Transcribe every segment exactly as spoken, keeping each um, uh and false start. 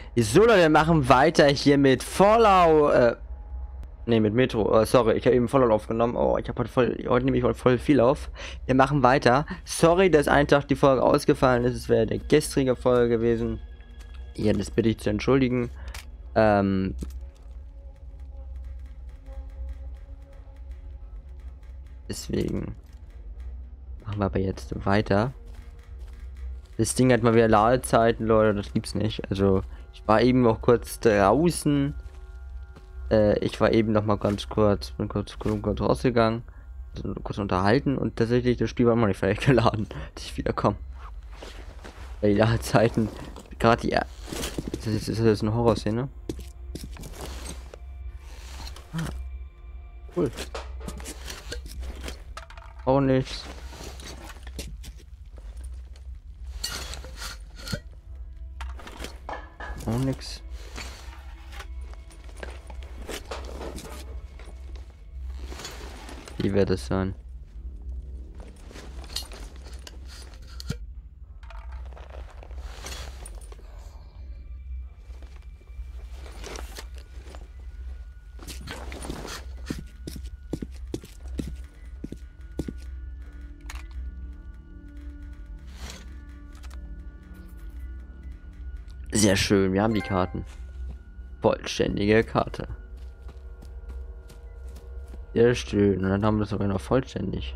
So, Leute, wir machen weiter hier mit Fallout. Äh, ne, mit Metro. Oh, sorry, ich habe eben Fallout aufgenommen. Oh, ich habe heute voll, heute nehme ich heute voll viel auf. Wir machen weiter. Sorry, dass ein Tag die Folge ausgefallen ist. Es wäre der gestrige Folge gewesen. Ja, das bitte ich zu entschuldigen. Ähm. Deswegen machen wir aber jetzt weiter. Das Ding hat mal wieder Ladezeiten, Leute, das gibt's nicht. Also, ich war eben noch kurz draußen. Äh, ich war eben noch mal ganz kurz, bin kurz, kurz, kurz rausgegangen, also kurz unterhalten und tatsächlich das Spiel war immer nicht fertig geladen, dass ich wieder komme. Weil die Ladezeiten, gerade die. Das ist, ist das eine Horrorszene? Ah, cool. Auch nichts. Auch nix. Wie wird es sein? Sehr schön, wir haben die Karten. Vollständige Karte. Sehr schön. Und dann haben wir es sogar noch vollständig.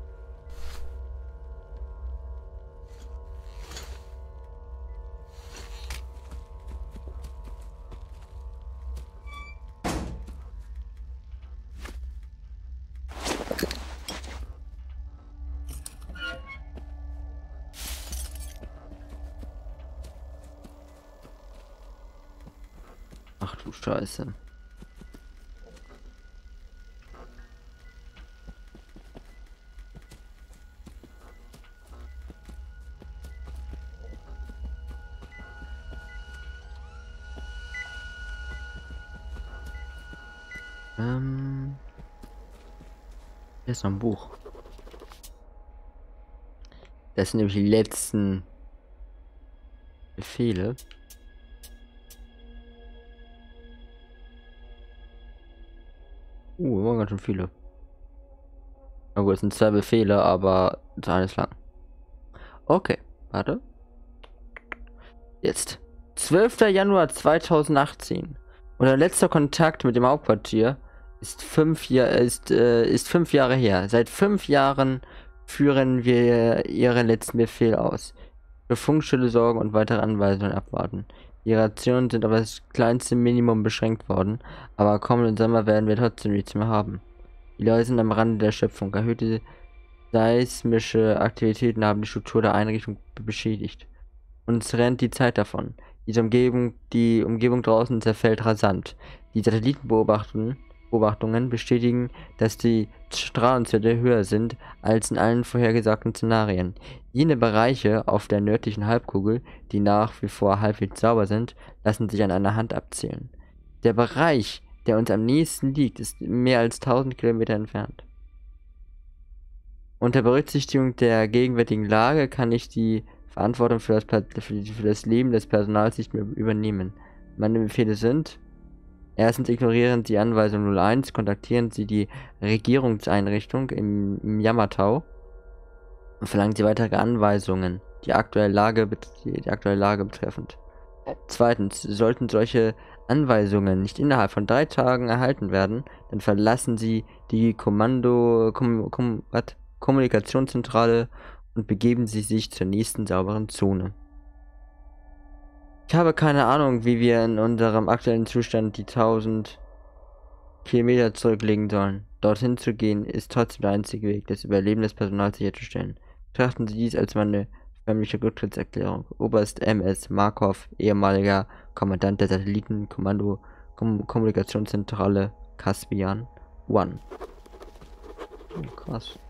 Ach du Scheiße. Ähm. Hier ist noch ein Buch. Das sind nämlich die letzten Befehle. Uh, waren ganz schön viele. Na gut, es sind zwei Befehle, aber das eine ist lang. Okay, warte. Jetzt. zwölfter Januar zweitausendachtzehn. Unser letzter Kontakt mit dem Hauptquartier ist fünf, Jahr, ist, äh, ist fünf Jahre her. Seit fünf Jahren führen wir ihren letzten Befehl aus. Für Funkstille sorgen und weitere Anweisungen abwarten. Die Rationen sind aber das kleinste Minimum beschränkt worden, aber kommenden Sommer werden wir trotzdem nichts mehr haben. Die Leute sind am Rande der Schöpfung. Erhöhte seismische Aktivitäten haben die Struktur der Einrichtung beschädigt. Uns rennt die Zeit davon. Diese Umgebung, die Umgebung draußen zerfällt rasant. Die Satellitenbeobachtungen Beobachtungen bestätigen, dass die Strahlungswerte höher sind als in allen vorhergesagten Szenarien. Jene Bereiche auf der nördlichen Halbkugel, die nach wie vor halbwegs sauber sind, lassen sich an einer Hand abzählen. Der Bereich, der uns am nächsten liegt, ist mehr als tausend Kilometer entfernt. Unter Berücksichtigung der gegenwärtigen Lage kann ich die Verantwortung für das, für, die, für das Leben des Personals nicht mehr übernehmen. Meine Befehle sind: Erstens, ignorieren Sie Anweisung null eins, kontaktieren Sie die Regierungseinrichtung im, im Yamato und verlangen Sie weitere Anweisungen, die aktuelle Lage, die, die aktuelle Lage betreffend. Zweitens, sollten solche Anweisungen nicht innerhalb von drei Tagen erhalten werden, dann verlassen Sie die Kommando, Kom, Kom, wat, Kommunikationszentrale und begeben Sie sich zur nächsten sauberen Zone. Ich habe keine Ahnung, wie wir in unserem aktuellen Zustand die tausend Kilometer zurücklegen sollen. Dorthin zu gehen, ist trotzdem der einzige Weg, das Überleben des Personals sicherzustellen. Betrachten Sie dies als meine förmliche Rücktrittserklärung. Oberst M S Markov, ehemaliger Kommandant der Satellitenkommando Kom Kommunikationszentrale Caspian One. Oh, krass.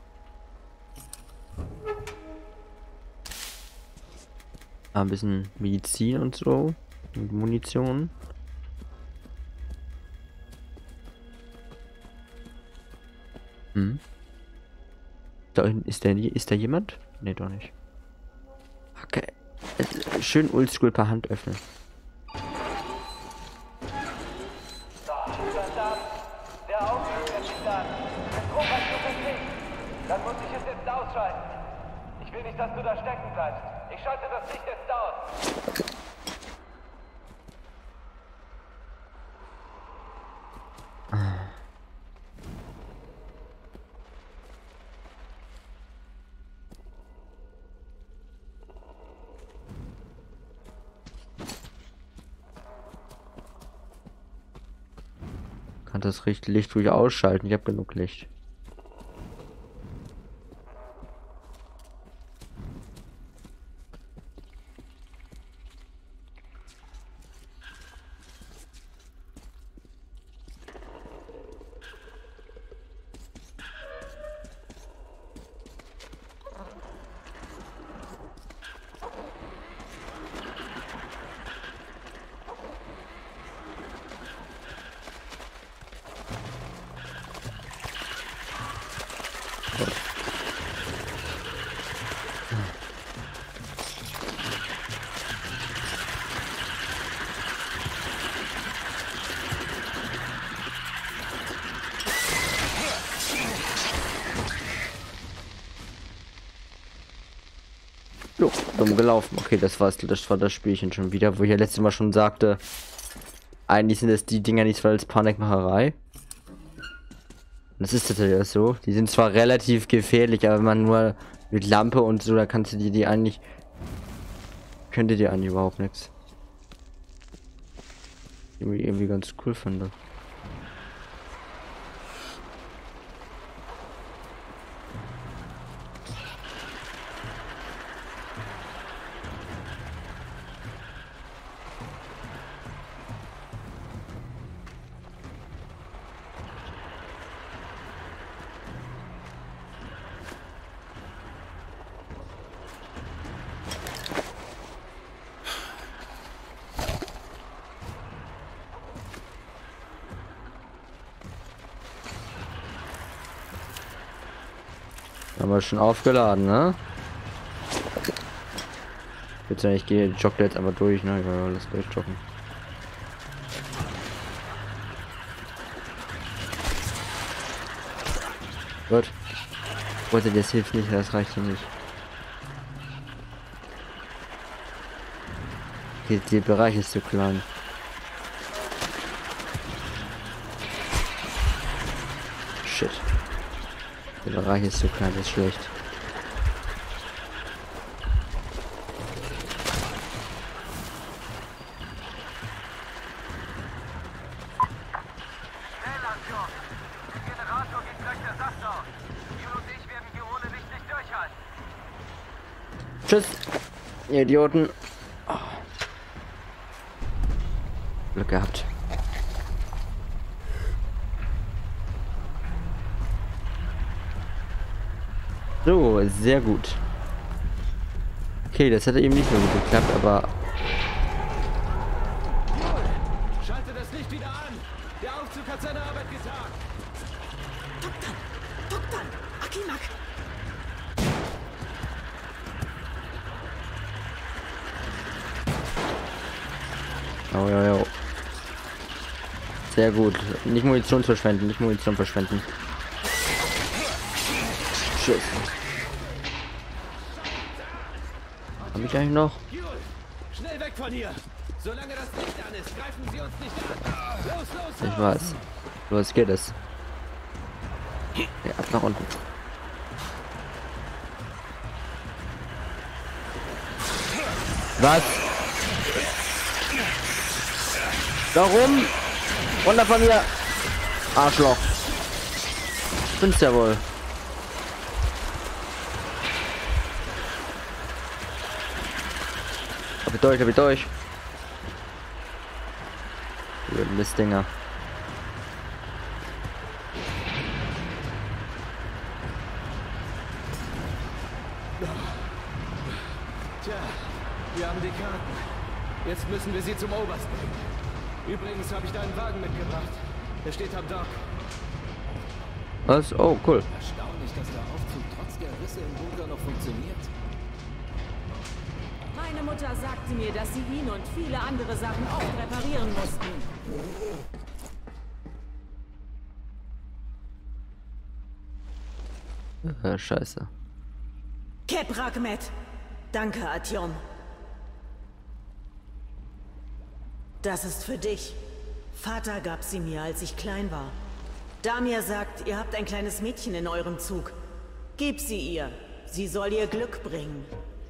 Ein bisschen Medizin und so. Und Munition. Hm. Da ist der ist da jemand? Ne, doch nicht. Okay. Schön oldschool per Hand öffnen. dass du da stecken bleibst. Ich schalte das Licht jetzt aus. Kann das Licht ruhig ausschalten? Ich habe genug Licht. Jo, dumm gelaufen. Okay, das war's. Das war das Spielchen schon wieder, wo ich ja letztes Mal schon sagte, eigentlich sind es die Dinger nicht als Panikmacherei. Das ist tatsächlich so. Die sind zwar relativ gefährlich, aber wenn man nur mit Lampe und so, da kannst du die, die eigentlich, könnte dir eigentlich überhaupt nichts. Irgendwie, irgendwie ganz cool finde. Haben wir schon aufgeladen, ne? Jetzt ich gehe jogge jetzt einfach durch, ne? Ich will alles durchjoggen. Gut. Wollte, das hilft nicht, das reicht hier nicht. Okay, der Bereich ist zu klein. Shit. Der Bereich ist zu klein, das ist schlecht. Tschüss, ihr Idioten. Oh. Glück gehabt. So, sehr gut. Okay, das hätte eben nicht so gut geklappt, aber... Schalte das Licht wieder an! Der Aufzug hat seine Arbeit getan! Doktor! Doktor! Akimak! Oh, ja, ja. Sehr gut. Nicht Munition verschwenden, nicht Munition verschwenden. Tschüss. Hab ich eigentlich noch? Schnell weg von hier! Solange das Licht an ist, greifen Sie uns nicht an! Los, los, los! Ich weiß. Los geht es. Ja, ab nach unten. Was? Warum? Runter von mir! Arschloch. Findest ja wohl. Hab ich durch, hab ich durch. Blöden Mistdinger. Tja, wir haben die Karten. Jetzt müssen wir sie zum Obersten bringen. Übrigens habe ich deinen Wagen mitgebracht. Er steht am Dock. Was? Oh, cool. Erstaunlich, dass der Aufzug trotz der Risse im Bunker noch funktioniert. Meine Mutter sagte mir, dass sie ihn und viele andere Sachen auch reparieren mussten. Äh, scheiße. Keprakmet. Danke, Artyom. Das ist für dich. Vater gab sie mir, als ich klein war. Damir sagt, ihr habt ein kleines Mädchen in eurem Zug. Gib sie ihr. Sie soll ihr Glück bringen.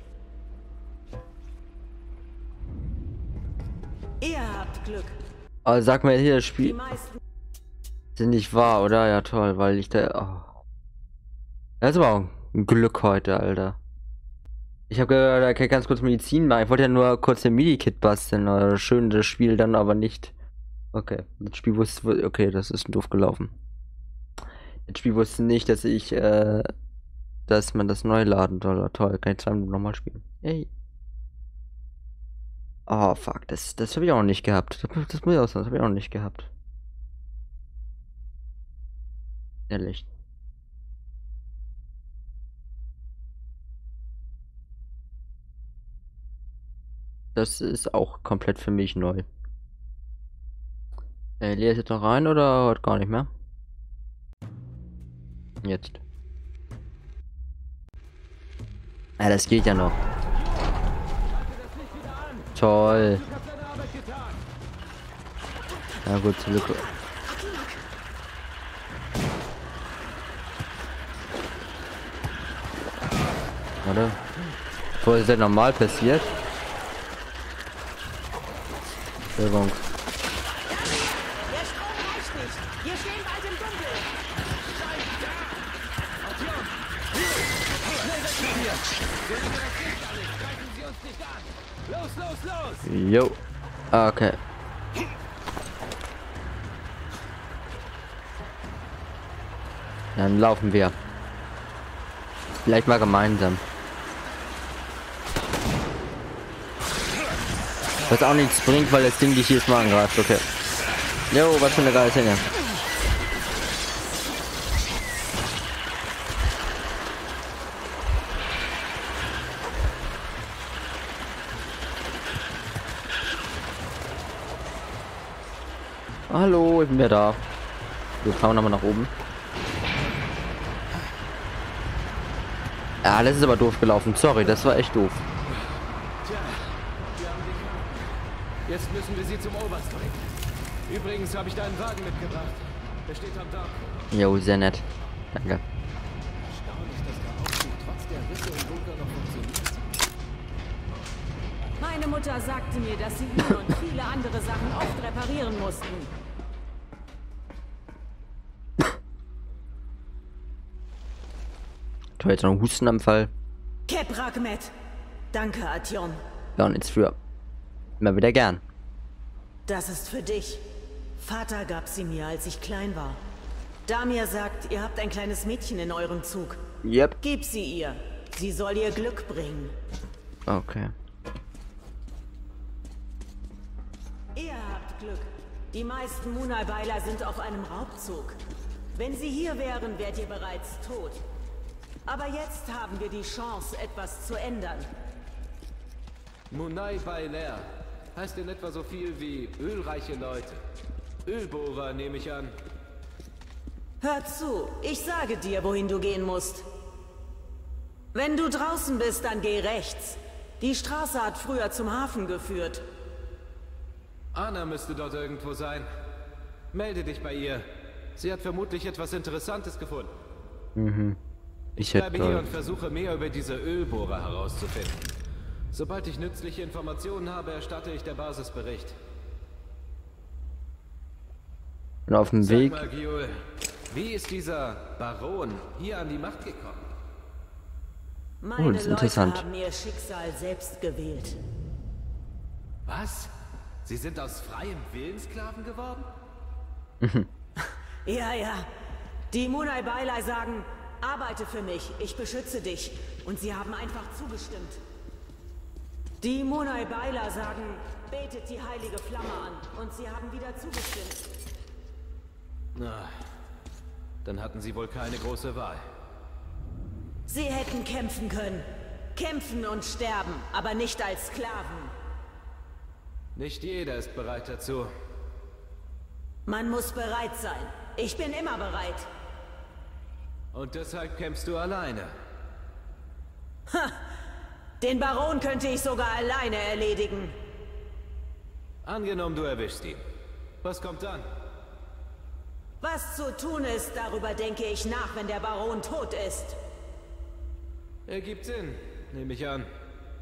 Ihr habt Glück. Aber sag mal hier, das Die Spiel meisten... sind nicht wahr, oder? Ja, toll, weil ich da... Oh. Das ist aber auch ein Glück heute, Alter. Ich habe da ganz kurz Medizin machen. Ich wollte ja nur kurz den Medikit basteln. Oder schön das Spiel dann aber nicht. Okay, das Spiel wusste... Okay, das ist doof gelaufen. Das Spiel wusste nicht, dass ich... Äh, dass man das neu laden soll. Toll, kann ich zwei Minuten nochmal spielen. Yay. Oh, fuck, das, das habe ich auch noch nicht gehabt. Das, das muss ich auch sagen, das habe ich auch noch nicht gehabt. Ehrlich. Das ist auch komplett für mich neu. Äh, Lea ist jetzt noch rein oder heute gar nicht mehr? Jetzt. Ja, das geht ja noch. Toll. Ja gut, zum Glück. Warte. Wo ist das normal passiert? Entschuldigung. Der Strom reicht nicht. Wir stehen bald im Dunkeln. Los, los, los! Jo. Ah, okay. Dann laufen wir. Vielleicht mal gemeinsam. Was auch nichts bringt, weil das Ding dich jedes Mal angreift. Okay. Jo, was für eine geile Szene. Hallo, ich bin wieder da. Wir fahren nochmal nach oben. Ja, das ist aber doof gelaufen. Sorry, das war echt doof. Tja, wir haben die Karten. Jetzt müssen wir sie zum Oberst bringen. Übrigens habe ich deinen Wagen mitgebracht. Der steht am Dock. Jo, sehr nett. Danke. Erstaunlich, dass der Aufzug trotz der Risse im Bunker noch funktioniert. Meine Mutter sagte mir, dass sie ihn und viele andere Sachen oft reparieren mussten. Toll, jetzt noch ein Hustenanfall. Keprakmet. Danke, Artyom. Ja, und jetzt für. Immer wieder gern. Das ist für dich. Vater gab sie mir, als ich klein war. Damir sagt, ihr habt ein kleines Mädchen in eurem Zug. Yep. Gib sie ihr. Sie soll ihr Glück bringen. Okay. Ihr habt Glück. Die meisten Munai-Beiler sind auf einem Raubzug. Wenn sie hier wären, wärt ihr bereits tot. Aber jetzt haben wir die Chance, etwas zu ändern. Munai Bailer heißt in etwa so viel wie ölreiche Leute. Ölbohrer nehme ich an. Hör zu, ich sage dir, wohin du gehen musst. Wenn du draußen bist, dann geh rechts. Die Straße hat früher zum Hafen geführt. Anna müsste dort irgendwo sein. Melde dich bei ihr. Sie hat vermutlich etwas Interessantes gefunden. Mhm. Ich Ich bleibe hätte. hier und versuche mehr über diese Ölbohrer herauszufinden. Sobald ich nützliche Informationen habe, erstatte ich der Basis Bericht. Und auf dem Sag Weg. mal, Giul, wie ist dieser Baron hier an die Macht gekommen? Meine Oh, das ist Leute interessant. haben ihr Schicksal selbst gewählt. Was? Sie sind aus freiem Willen Sklaven geworden? Ja, ja. Die Munai Bailer sagen, arbeite für mich, ich beschütze dich. Und sie haben einfach zugestimmt. Die Munai Bailer sagen, betet die heilige Flamme an. Und sie haben wieder zugestimmt. Na, dann hatten sie wohl keine große Wahl. Sie hätten kämpfen können. Kämpfen und sterben, aber nicht als Sklaven. Nicht jeder ist bereit dazu. Man muss bereit sein. Ich bin immer bereit. Und deshalb kämpfst du alleine. Ha! Den Baron könnte ich sogar alleine erledigen. Angenommen, du erwischst ihn. Was kommt dann? Was zu tun ist, darüber denke ich nach, wenn der Baron tot ist. Ergibt Sinn, nehme ich an.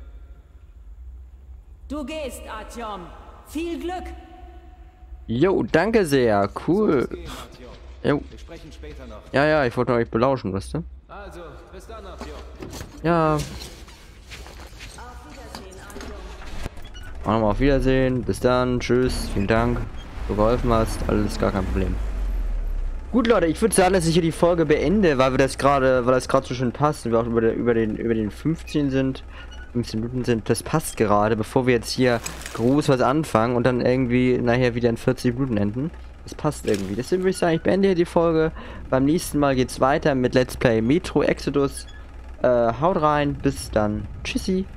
Du gehst, Artyom. Viel Glück. Jo, danke sehr. Cool. Jo. Wir sprechen später noch. Ja, ja, ich wollte euch belauschen, wisst ihr? Also, bis dann, Artyom. Ja. Auf Wiedersehen, Artyom. Auch nochmal auf Wiedersehen. Bis dann. Tschüss. Vielen Dank. Du geholfen hast. Alles gar kein Problem. Gut, Leute, ich würde sagen, dass ich hier die Folge beende, weil wir das gerade, weil das gerade so schön passt und wir auch über, der, über den über den fünfzehn sind. fünfzehn Minuten sind, das passt gerade, bevor wir jetzt hier groß was anfangen und dann irgendwie nachher wieder in vierzig Minuten enden. Das passt irgendwie. Deswegen würde ich sagen, ich beende hier die Folge. Beim nächsten Mal geht's weiter mit Let's Play Metro Exodus. Äh, haut rein, bis dann. Tschüssi.